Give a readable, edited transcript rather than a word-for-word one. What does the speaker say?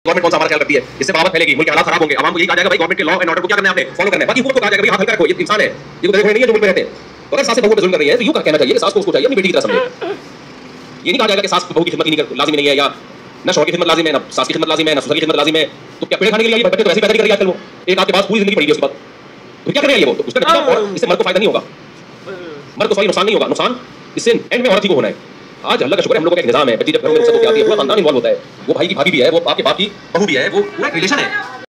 Government कौन सा हमारा ख्याल करती है, इससे बगावत फैलेगी, मुल्क के हालात खराब होंगे, आवाम को यही कहा जाएगा भाई गवर्नमेंट के लॉ एंड ऑर्डर को क्या करना है आपने फॉलो करना है, बाकी हुकूमत को कहा जाएगा भाई हाथ हल्का रखो, ये इंसान है, ये तो नहीं है जो मुल्क में रहते हैं। तो अगर सास बहू पे जुल्म कर रही है तो यूं कहना चाहिए कि सास को उसको चाहिए अपनी बेटी की तरह समझे। ये नहीं कहा जाएगा कि सास बहू की खिदमत ही नहीं लाजिम नहीं है, या ना शौहर की खिदमत लाजिम है, ना सास की खिदमत लाजिम है, ना ससुर की खिदमत लाजिम है। तो क्या पेड़ खाने के लिए बच्चे तो वैसे पैदा नहीं कर रही है आजकल, वो एक आपके पास पूरी जिंदगी पड़ी है उसके बाद, तो क्या कर रही है वो, तो उसका नतीजा और इससे मर्द को फायदा नहीं होगा, मर्द को सॉरी नुकसान नहीं होगा, नुकसान इससे एंड में औरत ही को होना है। आज अल्लाह का शुक्र है हम लोगों का एक निजाम है, बच्ची जब घरों में रुखसत होकर आती है पूरा खानदान इन्वॉल्व होता है, वो भाई की भाभी भी है, वो आपके बाप की बहू भी है, वो पूरा रिलेशन है।